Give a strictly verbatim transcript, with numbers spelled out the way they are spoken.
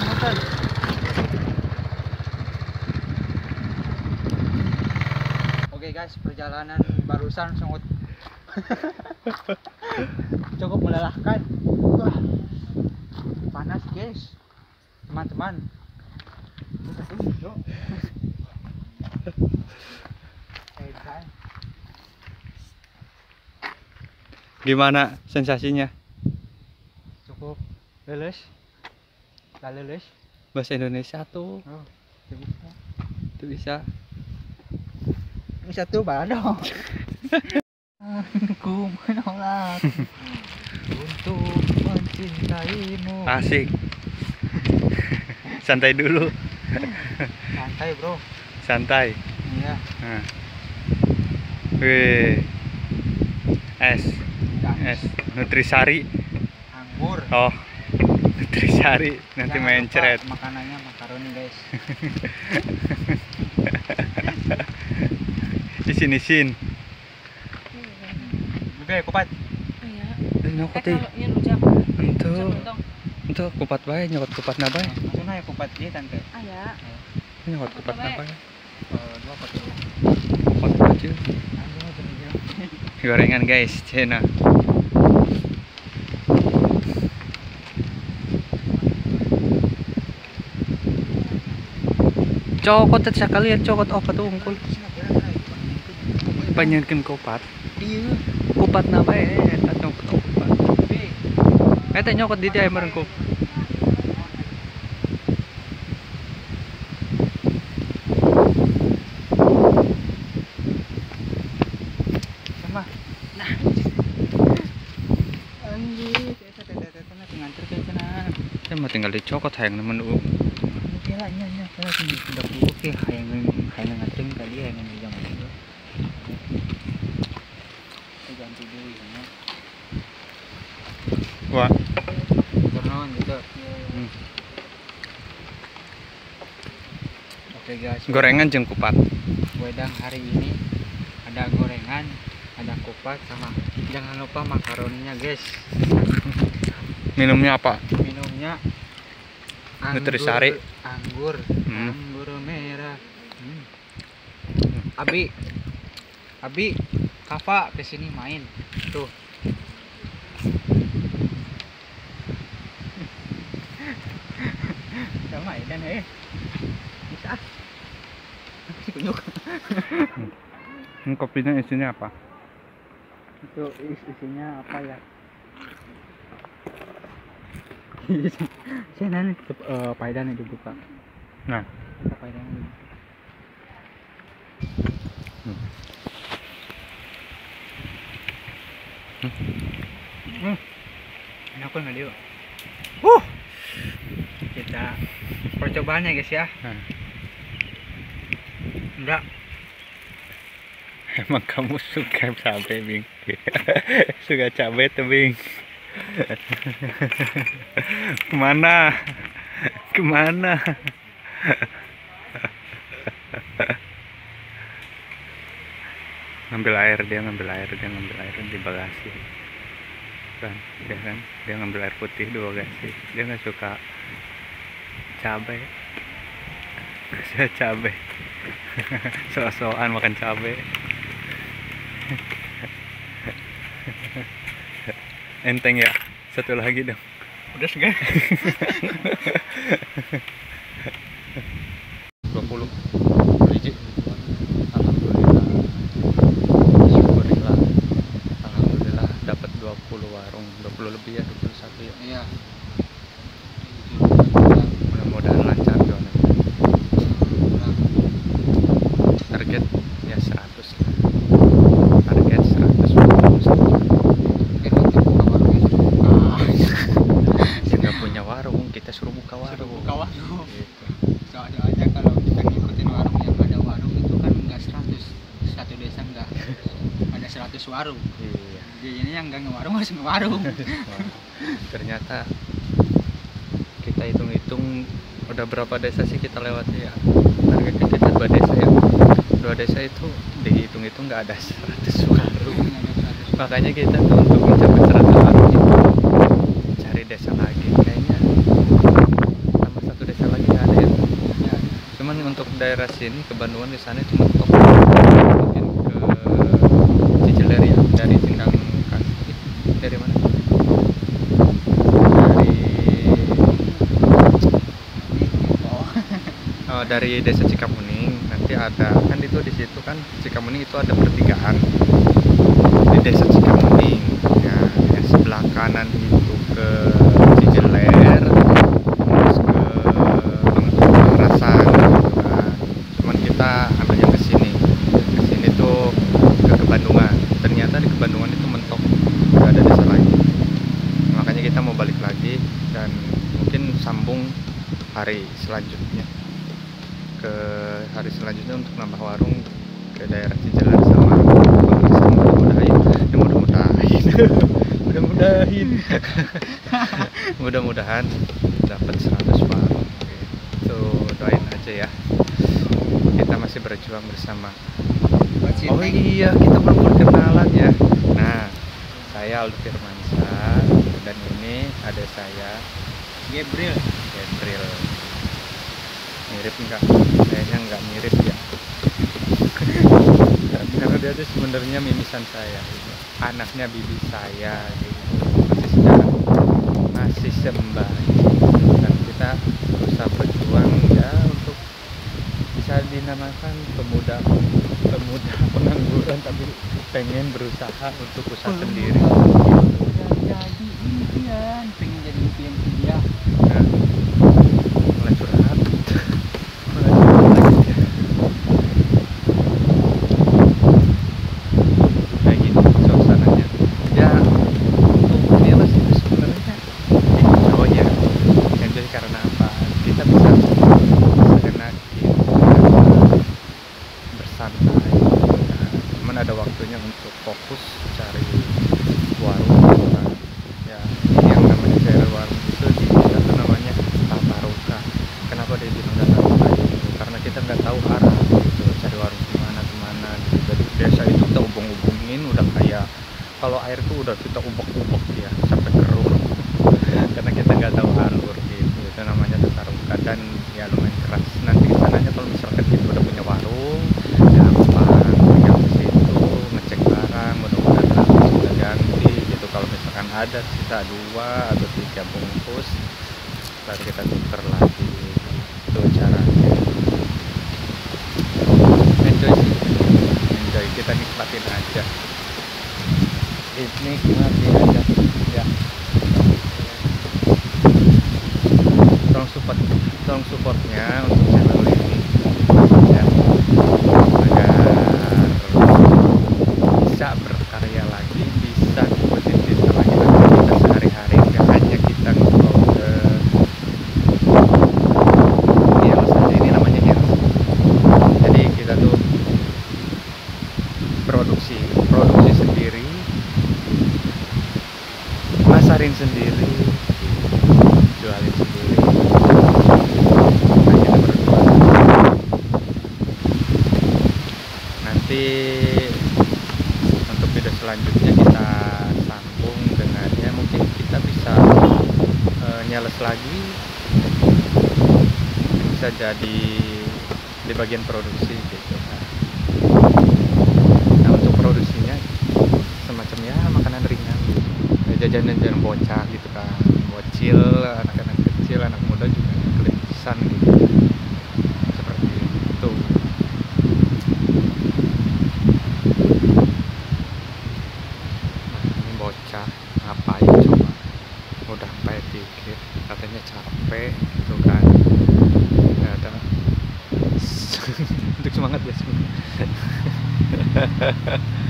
muter. Oke guys, perjalanan barusan sangat cukup melelahkan. Wah, panas guys, teman-teman. Gimana sensasinya? Cukup leles, gak leles. Bahasa Indonesia tuh Oh, itu bisa. itu bisa. Bisa tuh dong. Ku menolak untuk mencintaimu. Asik. Santai dulu. Santai bro. Santai. Iya. Nah. Wih. Es. Es. Nutrisari. Anggur. Oh. Nutrisari. Nanti Jangan main lupa ceret. makanannya makaroni guys. Isin-isin. Oke, kupat. Iya. Nyokot Eh, ih. kalau ini rujak. Ento. Lontong. Ento kupat bae, nyokot kupat na bae. Maksudnya ya kupat dia tante. Ah ya. Nyokot kupat na bae. Eh, dua kopi. Kupat aja. Gorengan guys, cina. Cokot tadi sekali ya cokot apa tuh ungkul. Panjangkeun kupat. Iya. Kupat na bae, eta nyokot kupat. Eta nyokot di dia meureun kup. Sama. Nah. Anjir, eta tete-tetena nganter ke cenah. Saya mau tinggal dicokot hayang nemen u. Oke lah, nya nya saya sudah dulu oke hayang hayang nganterin tadi hayang jangan dulu. Saya ganti dulu ya. Wah, Turun gitu. Hmm. Oke guys. gorengan jeung kupat. Wedang hari ini ada gorengan, ada kupat sama jangan lupa makaroninya guys. Minumnya apa? Minumnya anggur, Nutrisari. anggur, Hmm. anggur merah. Hmm. Abi, Abi, Kava kesini main tuh. Sama ya dan eh bisa. Si kunyuk. Hmm, kopinya isinya apa? Itu is- isinya apa ya? Saya nanya uh, paidan itu dibuka. Nah, Kita paidan ini. Hmm. Hmm. Enak kan dia? Uh. Kita percobaannya guys ya. Nah. Enggak. Emang kamu suka cabai, Bing? Suka cabai tuh, Bing? Kemana? Kemana? Ngambil air, dia ngambil air, dia ngambil air di bagasi. Kan, dia kan, dia ngambil air putih di bagasi. Dia nggak suka cabai. Saya cabai. So-soan makan cabai. Enteng ya, satu lagi dong. Udah segar. dua puluh biji. Alhamdulillah. Syukurillah. Alhamdulillah dapat dua puluh warung, dua puluh lebih ya, dua puluh satu ya. Iya. Mudah-mudahan lancar jualan. Target ya seratus. Target seratus. Dia nggak punya warung, kita suruh buka warung. Suruh buka warung. Gitu. Soalnya aja kalau kita ngikutin warung yang ada warung itu kan enggak seratus. Satu desa enggak ada seratus warung. Iya. Jadi ini yang enggak ngewarung harus ngewarung. Wah, ternyata kita hitung-hitung udah berapa desa sih kita lewati ya. Targetnya kita dua desa ya. Dua desa itu dihitung-hitung nggak ada seratus warung. Nggak ada seratus. Makanya kita tuh untuk mencapai seratus warung itu cari desa lagi kayaknya tambah satu daerah sini ke Bandungan di sana itu mentok, mungkin ke Cijeler ya, dari Sindang Kasih, dari mana, dari oh, dari desa Cikamuning. Nanti ada kan itu di situ kan Cikamuning itu ada pertigaan di desa Cikamuning ya, yang sebelah kanan itu ke Cijeler, terus ke Pangerasan gitu kan. Cuman kita ambilnya ke sini, ke sini tuh ke Kebandungan. Ternyata di Kebandungan itu mentok, nggak ada desa lagi. Makanya kita mau balik lagi dan mungkin sambung hari selanjutnya, ke hari selanjutnya untuk nambah warung ke daerah Cijeler sama Pangerasan. Mudah-mudahan ya, mudah-mudahan mudah-mudahan mudah-mudahan dapat seratus warung gitu. Doain aja ya, kita masih berjuang bersama. Oh iya, kita belum perkenalan ya. Nah, saya Aldo Firmansyah dan ini ada saya Gabriel. Gabriel. Mirip enggak? Kayaknya enggak mirip ya. Karena dia tuh sebenarnya mimisan saya, anaknya bibi saya, masih sedang, masih sembari, dan kita berusaha berjuang ya untuk bisa dinamakan pemuda pemuda pengangguran, tapi pengen berusaha untuk usaha sendiri. Udah jadi impian, pengen jadi impian dia. Nah, mulai curhat, mulai curhat lagi ya. Kayak gini suasananya. Ya, untuk dia masih sebenarnya enjoy ya. Enjoy karena apa? Kita bisa seenak bersantai. Nah, cuman ada waktunya untuk fokus cari warung gitu kan. Ya, yang namanya cari warung itu di kita tuh namanya tataruka. Kenapa dia bilang tataruka gitu? Karena kita nggak tahu arah gitu, cari warung kemana kemana gitu. Jadi biasa itu kita ubung-ubungin, udah kayak kalau air tuh udah kita ubek-ubek ya sampai keruh karena kita nggak tahu alur gitu. Itu namanya tataruka dan ya lumayan keras. Nanti kesananya kalau misalkan kita udah punya warung, gampang tinggal ke situ ngecek barang, mudah-mudahan habis kita ganti gitu. Kalau misalkan ada sisa dua atau tiga bungkus, baru kita tuker lagi. Itu caranya. Enjoy sih, enjoy, kita nikmatin aja, nikmati aja ya. Tolong support, tolong supportnya untuk channel ini ya, agar bisa berkarya lagi, bisa ngikutin kita lagi kita sehari-hari, nggak hanya kita ngeupload ke ya saja. Ini namanya hits, jadi kita tuh produksi produksi sendiri, masarin sendiri, jualin sendiri. Nah, kita berdua nanti untuk video selanjutnya kita sambung dengan ya, mungkin kita bisa uh, nyales lagi, bisa jadi di bagian produksi gitu. Nah, untuk produksinya semacam ya makanan ringan, jajanan-jajanan bocah gitu kan, bocil, anak-anak kecil, anak muda juga kelihatan gitu, seperti itu. Nah, ini bocah ngapain coba, udah sampai dikit katanya capek gitu kan, nggak ada untuk semangat ya semangat.